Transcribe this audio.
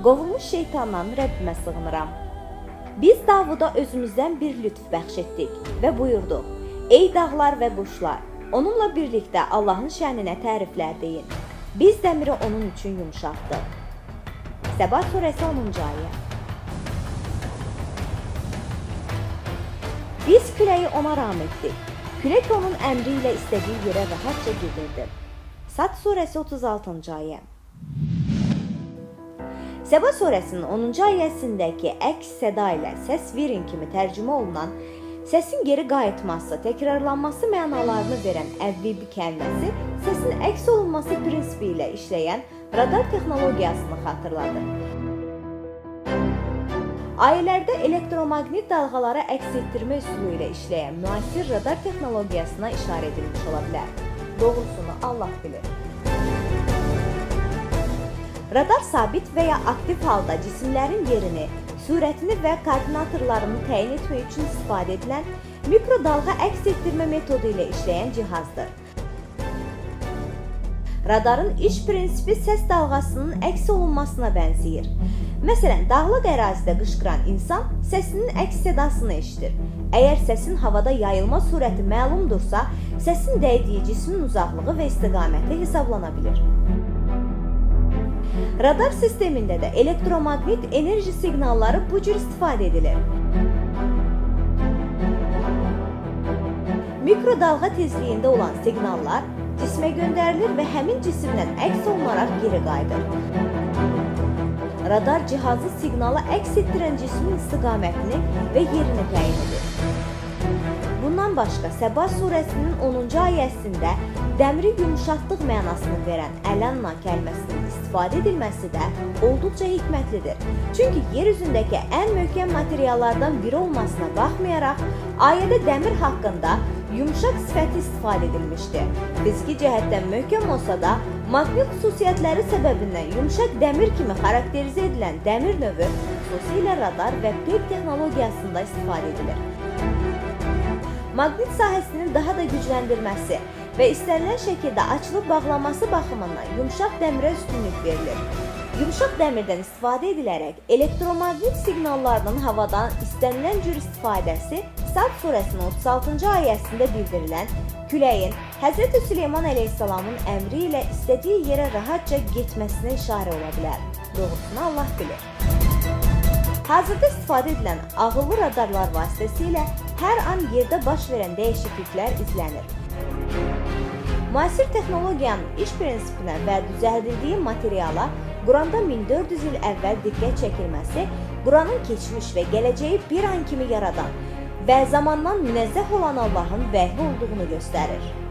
qovulmuş şeytandan Rəbbimə sığınıram. Biz Davuda özümüzdən bir lütf bəxş etdik və buyurduq: Ey dağlar və quşlar, onunla birlikdə Allahın şəninə təriflər deyin. Biz dəmiri onun üçün yumşaltdıq. Səba surəsi 10-cu ayə. Biz küləyi ona ram etdik. Külək onun əmri ilə istədiyi yerə rahatca gedirdi. Sad surəsi 36-cı ayə. Səba surəsinin 10-cu ayəsindəki əks səda ilə səs verin kimi tərcümə olunan, səsin geri qayıtması, təkrarlanması mənalarını verən əvvibi kəlməsi səsin əks olunması prinsipi ilə işləyən radar texnologiyasını xatırladır. Ayələrdə elektromaqnit dalğalara əks etdirmə üsulu ilə işləyən müasir radar texnologiyasına işarə edilmiş ola bilər. Doğrusunu Allah bilir. Radar sabit və ya aktiv halda cisimlərin yerini, sürətini və koordinatorlarını təyin etmək üçün istifadə edilən mikrodalğa əks etdirmə metodu ilə işləyən cihazdır. Radarın iş prinsipi səs dalğasının əks olunmasına bənzəyir. Məsələn, dağlıq ərazidə qışqıran insan səsinin əks sədasını eşidir. Əgər səsin havada yayılma sürəti məlumdursa, səsin dəydiyi cismin uzaqlığı və istiqaməti hesablana bilir. Radar sistemində də elektromaqnit enerji siqnalları bu cür istifadə edilir. Mikrodalğa tezliyində olan siqnallar cismə göndərilir və həmin cisimdən əks olunaraq geri qayıdır. Radar cihazı siqnalı əks etdirən cismin istiqamətini və yerini təyin edir. Bundan başqa, Səba surəsinin 10-cu ayəsində dəmiri yumşaltdıq mənasını verən ələnna kəlməsinin istifadə edilməsi də olduqca hikmətlidir. Çünki yer üzündəki ən möhkəm materiallardan biri olmasına baxmayaraq, ayədə dəmir haqqında yumşaq sifəti istifadə edilmişdir. Fiziki cəhətdən möhkəm olsa da, maqnit xüsusiyyətləri səbəbindən yumşaq dəmir kimi xarakterizə edilən dəmir növü xüsusilə radar və PEG texnologiyasında istifadə edilir. Maqnit sahəsinin daha da gücləndirməsi və istənilən şəkildə açılıb bağlanması baxımından yumşaq dəmirə üstünlük verilir. Yumşaq dəmirdən istifadə edilərək elektromaqnit siqnallarının havadan istənilən cür istifadəsi Sad surəsinin 36-cı ayəsində bildirilən küləyin Həzrəti Süleyman əleyhissalamın əmri ilə istədiyi yerə rahatca getməsinə işarə ola bilər. Doğrusunu Allah bilir. Hazırda istifadə edilən ağıllı radarlar vasitəsilə hər an yerdə baş verən dəyişikliklər izlənir. Müasir texnologiyanın iş prinsipinə və düzəldildiyi materiala Quranda 1400 il əvvəl diqqət çəkilməsi, Quranın keçmiş və gələcəyi bir an kimi yaradan və zamandan münezzeh olan Allahın vəhyi olduğunu göstərir.